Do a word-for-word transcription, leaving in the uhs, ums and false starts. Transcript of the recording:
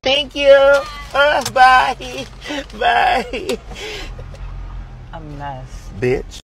Thank you. Uh, bye. Bye. A mess. Bitch.